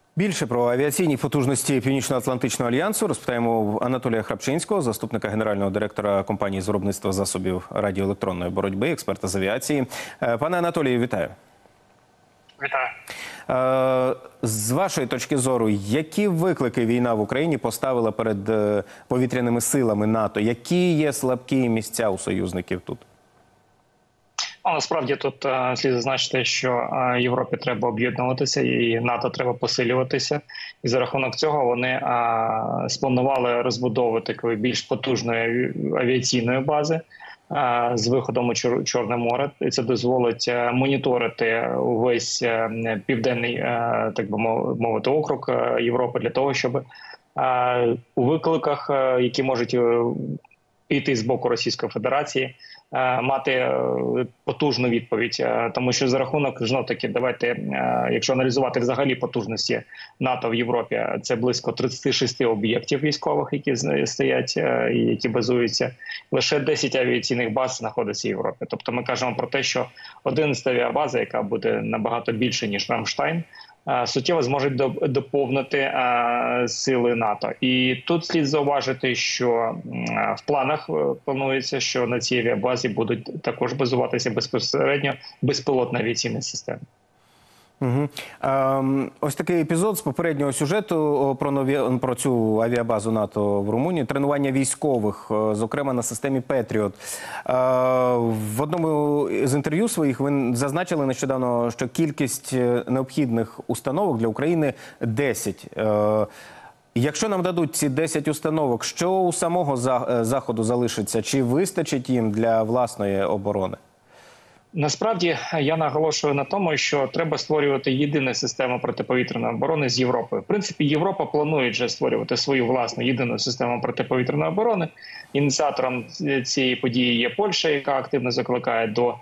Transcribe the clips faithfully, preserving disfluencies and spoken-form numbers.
Більше про авіаційні потужності Північно-Атлантичного альянсу розпитаємо в Анатолія Храпчинського, заступника генерального директора компанії з виробництва засобів радіоелектронної боротьби, експерта з авіації. Пане Анатолію, вітаю. Вітаю. З вашої точки зору, які виклики війна в Україні поставила перед повітряними силами НАТО? Які є слабкі місця у союзників тут? Ну, насправді тут е, слід зазначити, що е, Європі треба об'єднуватися і НАТО треба посилюватися. І за рахунок цього вони е, спланували розбудову такої більш потужної авіаційної бази е, з виходом у Чор Чорне море. І це дозволить е, моніторити увесь е, південний, е, так би мовити, округ е, Європи для того, щоб е, у викликах, е, які можуть е, йти з боку Російської Федерації, мати потужну відповідь. Тому що за рахунок, знов таки, давайте, якщо аналізувати взагалі потужності НАТО в Європі, це близько тридцяти шести об'єктів військових, які стоять і які базуються. Лише десять авіаційних баз знаходиться в Європі. Тобто ми кажемо про те, що одинадцята авіабаза, яка буде набагато більше, ніж Рамштайн, суттєво зможуть доповнити сили НАТО. І тут слід зауважити, що в планах планується, що на цій авіабазі будуть також базуватися безпосередньо безпілотна авіаційна система. Угу. Ем, ось такий епізод з попереднього сюжету про, нові, про цю авіабазу НАТО в Румунії. Тренування військових, зокрема на системі Петріот. Е, в одному з інтерв'ю своїх ви зазначили нещодавно, що кількість необхідних установок для України десять. Е, Якщо нам дадуть ці десять установок, що у самого Заходу залишиться? Чи вистачить їм для власної оборони? Насправді, я наголошую на тому, що треба створювати єдину систему протиповітряної оборони з Європою. В принципі, Європа планує вже створювати свою власну єдину систему протиповітряної оборони. Ініціатором цієї події є Польща, яка активно закликає до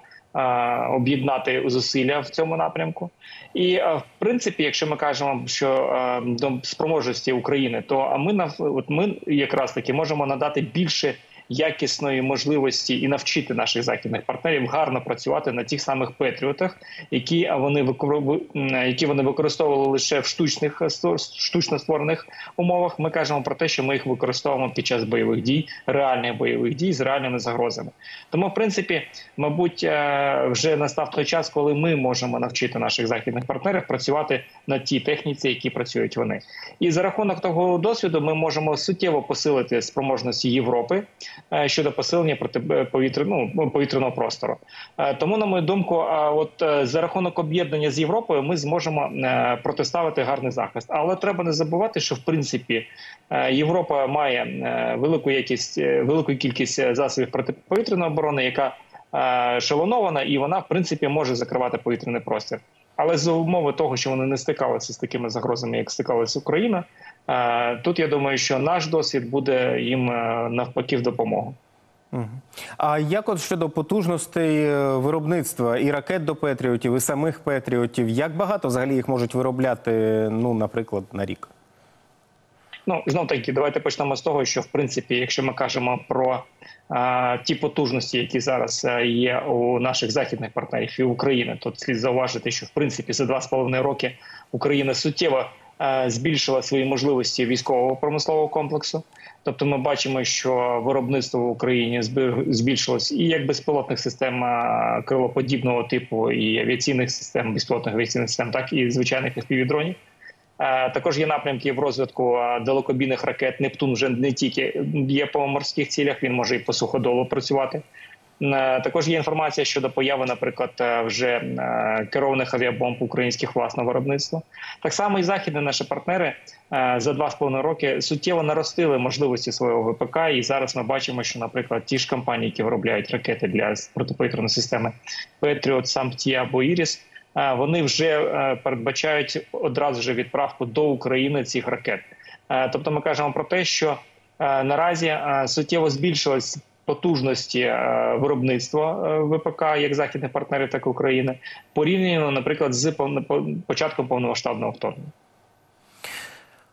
об'єднати зусилля в цьому напрямку. І, в принципі, якщо ми кажемо, що до спроможності України, то ми, от ми якраз таки можемо надати більше якісної можливості і навчити наших західних партнерів гарно працювати на тих самих Петріотах, які вони, які вони використовували лише в штучних, штучно створених умовах. Ми кажемо про те, що ми їх використовуємо під час бойових дій, реальних бойових дій з реальними загрозами. Тому, в принципі, мабуть, вже настав той час, коли ми можемо навчити наших західних партнерів працювати на тій техніці, які працюють вони. І за рахунок того досвіду ми можемо суттєво посилити спроможності Європи щодо посилення протиповітряного, ну, повітряного простору. Тому, на мою думку, от за рахунок об'єднання з Європою ми зможемо протиставити гарний захист. Але треба не забувати, що в принципі Європа має велику якість, велику кількість засобів протиповітряної оборони, яка шалонована, і вона в принципі може закривати повітряний простір. Але за умови того, що вони не стикалися з такими загрозами, як стикалася Україна, тут, я думаю, що наш досвід буде їм навпаки в допомогу. А як от щодо потужностей виробництва і ракет до Петріотів, і самих Петріотів, як багато взагалі їх можуть виробляти, ну, наприклад, на рік? Ну, знов-таки, давайте почнемо з того, що, в принципі, якщо ми кажемо про а, ті потужності, які зараз є у наших західних партнерів і України, то слід зауважити, що, в принципі, за два з половиною роки Україна суттєво а, збільшила свої можливості військового промислового комплексу. Тобто ми бачимо, що виробництво в Україні збільшилось і як безпілотних систем крилоподібного типу, і авіаційних систем, безпілотних авіаційних систем, так і звичайних півдронів. Також є напрямки в розвитку далекобійних ракет. «Нептун» вже не тільки є по морських цілях, він може і по суходолу працювати. Також є інформація щодо появи, наприклад, вже керованих авіабомб українських власного виробництва. Так само і західні наші партнери за два з половиною роки суттєво наростили можливості свого ВПК. І зараз ми бачимо, що, наприклад, ті ж компанії, які виробляють ракети для протиповітряної системи «Петріот», «Сампті» або «Іріс», вони вже передбачають одразу ж відправку до України цих ракет. Тобто ми кажемо про те, що наразі суттєво збільшилось потужності виробництва ВПК як західних партнерів, так і України, порівняно, наприклад, з початком повномасштабного вторгнення.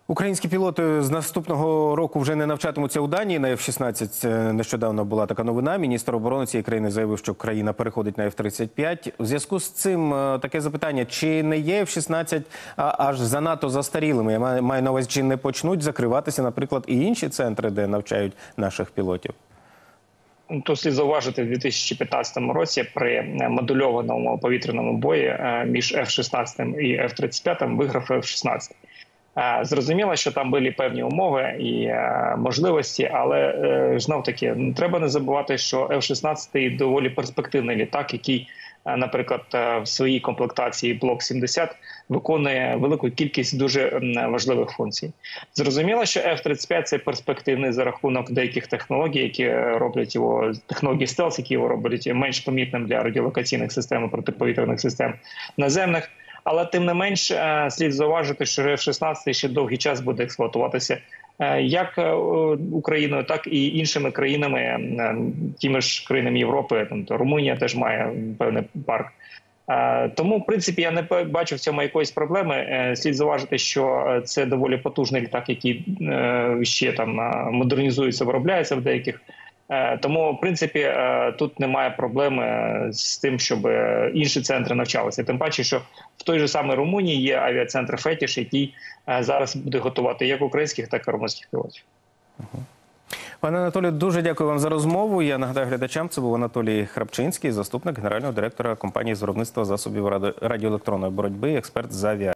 Українські пілоти з наступного року вже не навчатимуться у Данії на еф шістнадцять. Нещодавно була така новина. Міністр оборони цієї країни заявив, що країна переходить на еф тридцять п'ять. У зв'язку з цим таке запитання, чи не є еф шістнадцять аж занадто застарілими? Я маю на увазі, чи не почнуть закриватися, наприклад, і інші центри, де навчають наших пілотів? То слід зауважити, в дві тисячі п'ятнадцятому році при модульованому повітряному бої між еф шістнадцять і еф тридцять п'ять виграв еф шістнадцять. Зрозуміло, що там були певні умови і можливості, але знов-таки треба не забувати, що еф шістнадцять доволі перспективний літак, який, наприклад, в своїй комплектації блок сімдесят виконує велику кількість дуже важливих функцій. Зрозуміло, що еф тридцять п'ять – це перспективний за рахунок деяких технологій, які роблять його, технології стелс, які його роблять менш помітним для радіолокаційних систем і протиповітряних систем наземних. Але тим не менш слід зауважити, що еф шістнадцять ще довгий час буде експлуатуватися як Україною, так і іншими країнами, тими ж країнами Європи. Тобто Румунія теж має певний парк. Тому, в принципі, я не бачу в цьому якоїсь проблеми. Слід зауважити, що це доволі потужний літак, який ще там модернізується, виробляється в деяких. Тому, в принципі, тут немає проблеми з тим, щоб інші центри навчалися. Тим паче, що в той же самій Румунії є авіацентр «Фетіш», який зараз буде готувати як українських, так і румунських пілотів. Пане Анатолію, дуже дякую вам за розмову. Я нагадаю глядачам, це був Анатолій Храпчинський, заступник генерального директора компанії з виробництва засобів радіоелектронної боротьби, експерт з авіації.